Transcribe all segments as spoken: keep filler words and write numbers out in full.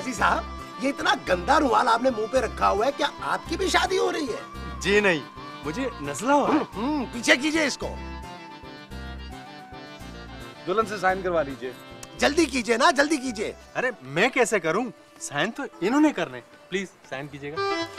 काजी साहब, ये इतना गंदा रुमाल आपने मुंह पे रखा हुआ है, क्या आपकी भी शादी हो रही है? जी नहीं, मुझे नजला हो रहा है। हम्म, पीछे कीजिए इसको। दुल्हन से साइन करवा लीजिए। जल्दी कीजिए ना, जल्दी कीजिए। अरे मैं कैसे करूं? साइन तो इन्होंने करने। प्लीज साइन कीजिएगा।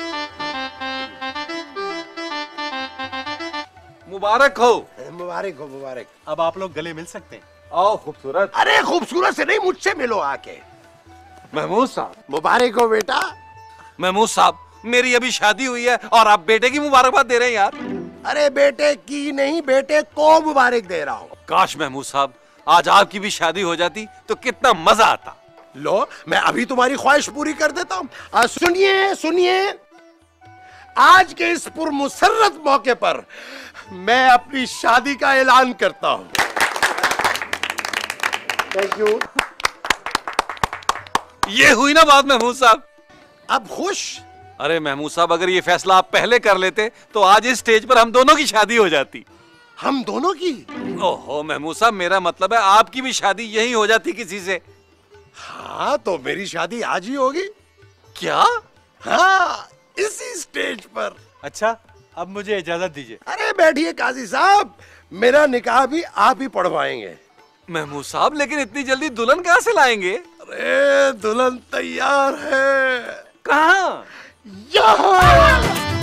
मुबारक हो। मुबारक हो, मुबारक। अब आप लोग गले मिल सकते हैं। आओ खूबसूरत। अरे खूबसूरत से नहीं, मुझसे मिलो आके। महमूद साहब। मुबारक हो बेटा। महमूद साहब, मेरी अभी शादी हुई है और आप बेटे की मुबारकबाद दे रहे हैं यार। अरे बेटे की नहीं, बेटे को मुबारक दे रहा हूँ। काश महमूद साहब आज आपकी भी शादी हो जाती तो कितना मजा आता। लो, मैं अभी तुम्हारी ख्वाहिश पूरी कर देता हूँ। सुनिए सुनिए, आज के इस पुरमुसर्रत मौके पर मैं अपनी शादी का ऐलान करता हूँ। Thank you. ये हुई ना बात महमूद साहब। अब खुश? अरे महमूद साहब, अगर ये फैसला आप पहले कर लेते तो आज इस स्टेज पर हम दोनों की शादी हो जाती। हम दोनों की? ओहो महमूद साहब, मेरा मतलब है आपकी भी शादी यही हो जाती किसी से। हाँ, तो मेरी शादी आज ही होगी। क्या? हाँ, इसी स्टेज पर। अच्छा, अब मुझे इजाजत दीजिए। अरे बैठिए काजी साहब, मेरा निकाह भी आप ही पढ़वाएंगे। महमूद साहब, लेकिन इतनी जल्दी दुल्हन कहाँ से लाएंगे? अरे दुल्हन तैयार है। कहाँ? यहाँ।